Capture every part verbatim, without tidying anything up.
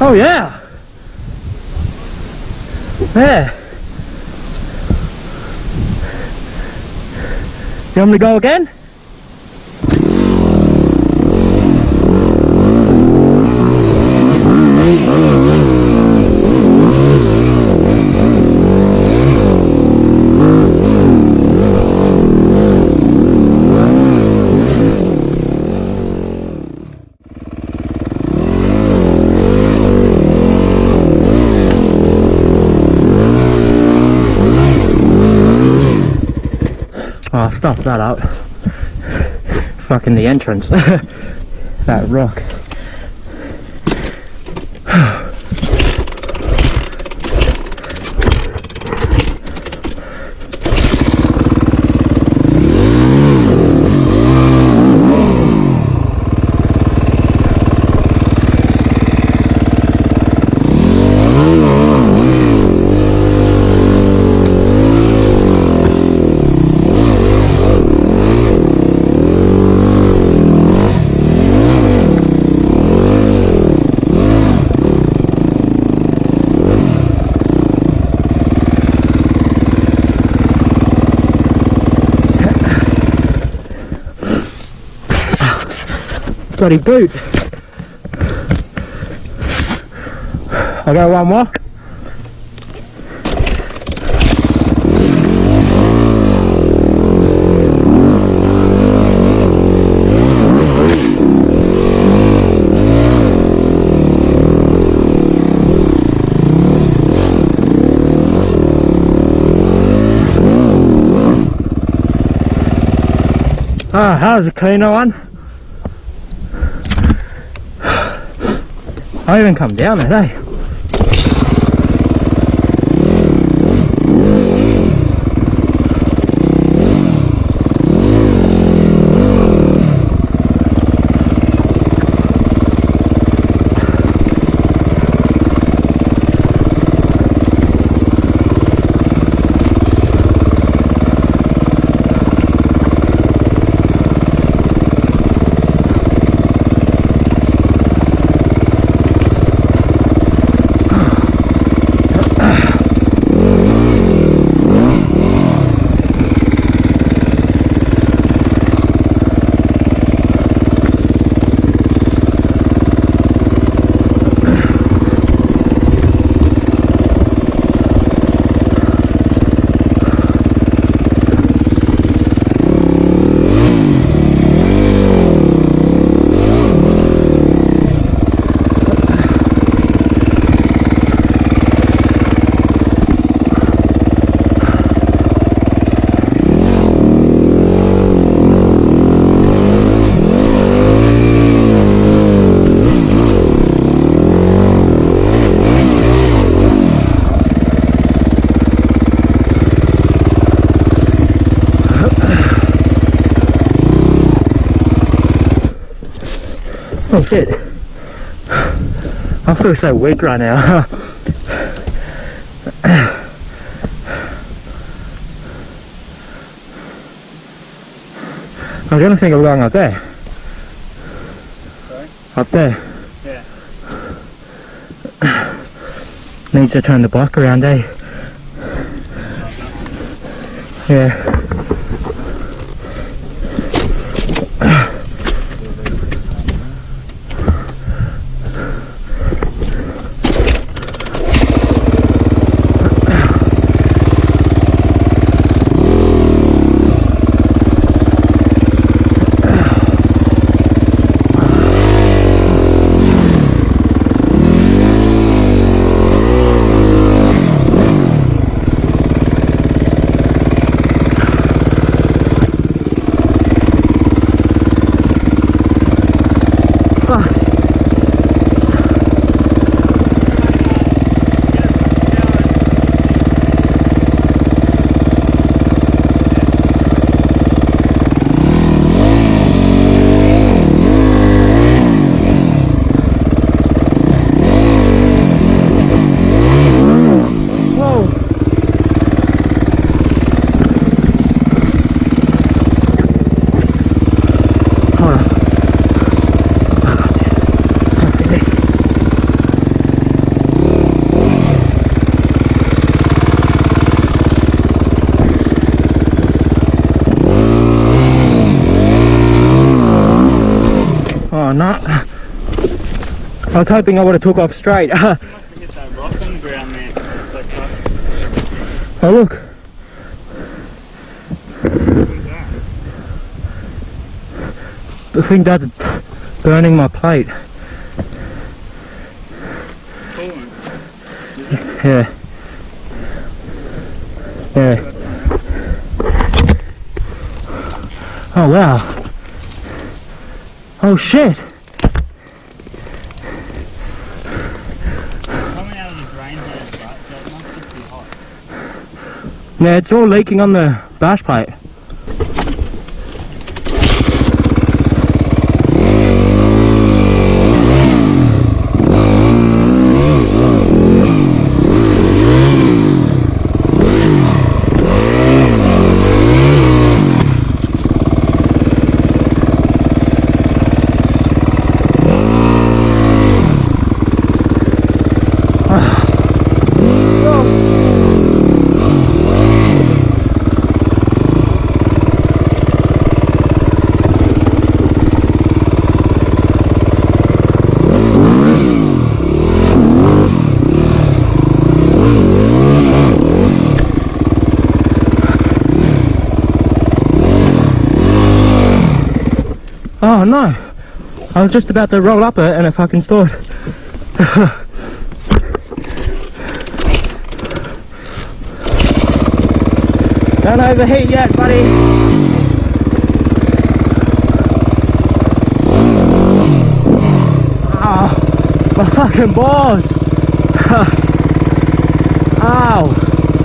Oh yeah! There! You want me to go again? Oh, stop that out. Fucking the entrance. That rock. Bloody boot. I'll go one more. Ah, that was a cleaner one. I even come down it, eh? Oh shit. I feel so weak right now. I was gonna think of going up there. Sorry? Up there. Yeah. Needs to turn the block around, eh? Yeah. I was hoping I would have took off straight. You must have hit that rock on the ground there. It's like that. Oh look. What's that? I think that's burning my plate. Coolant. Is it? Yeah. Yeah. Oh wow. Oh shit. Coming out of the drain head, right? So it must be too hot. Yeah, it's all leaking on the bash plate. Oh no! I was just about to roll up it and it fucking stored. Don't overheat yet, buddy! Oh, my fucking balls! Ow!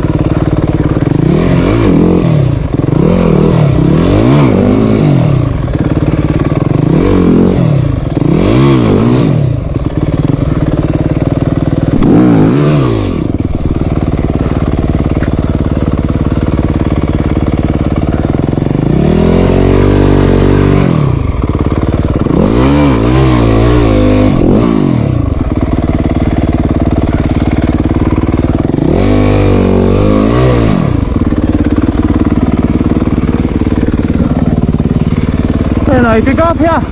I don't know, you could go up here.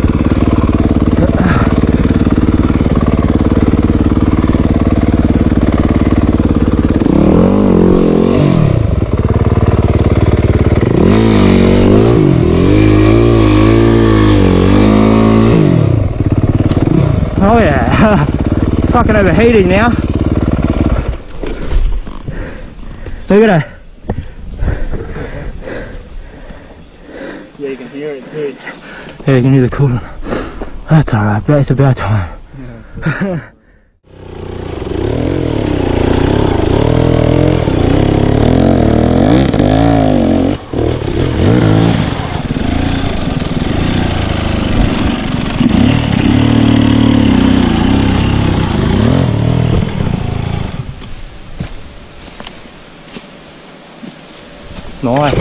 Oh yeah, fucking overheating now. Look at that. Yeah, you can hear it too. Yeah, you can hear the coolant. That's alright, but it's about time. Yeah. Nice.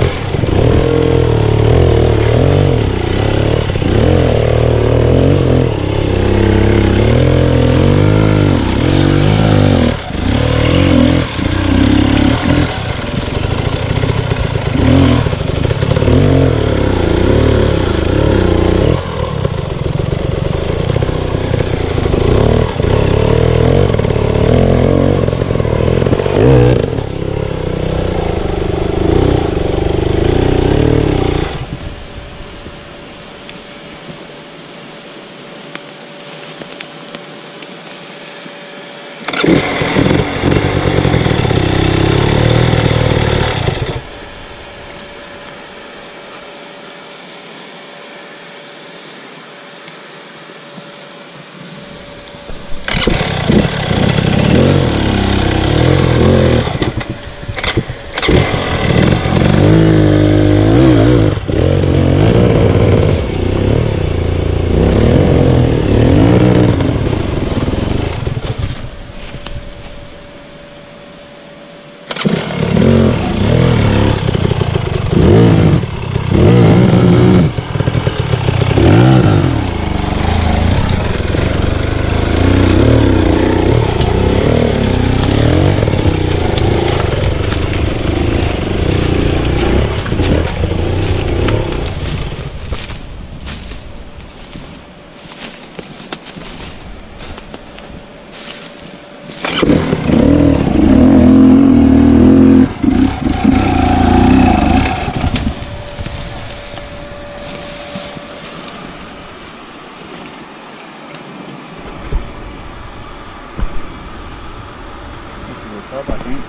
top, I think.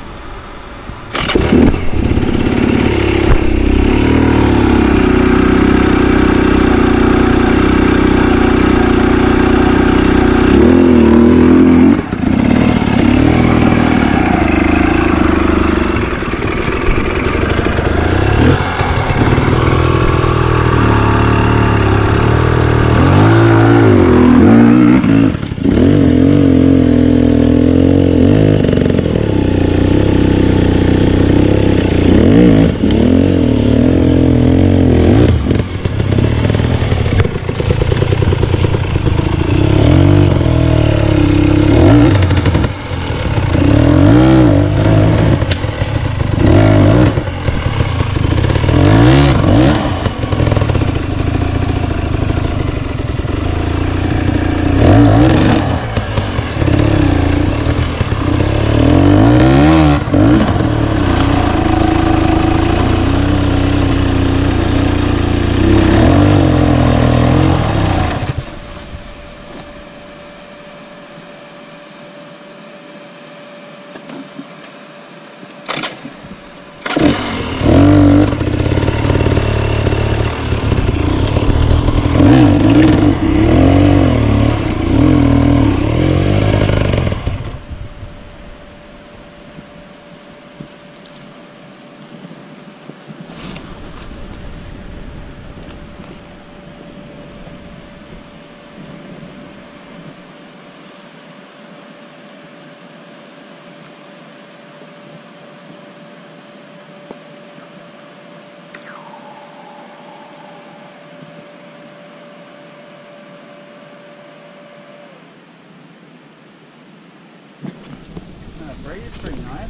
It's pretty nice.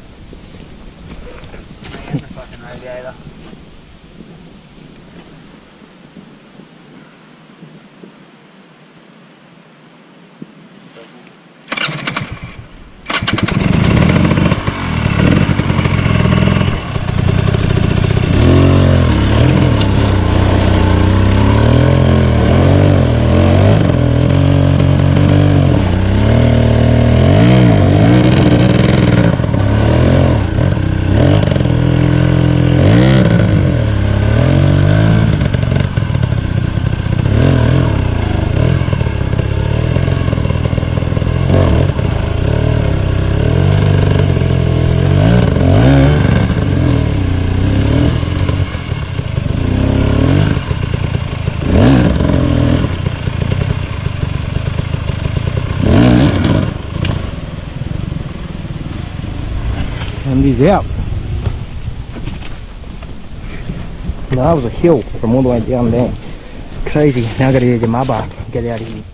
And the fucking radiator. And he's out. That was a hill from all the way down there. Crazy. Now I gotta get my bike, get out of here.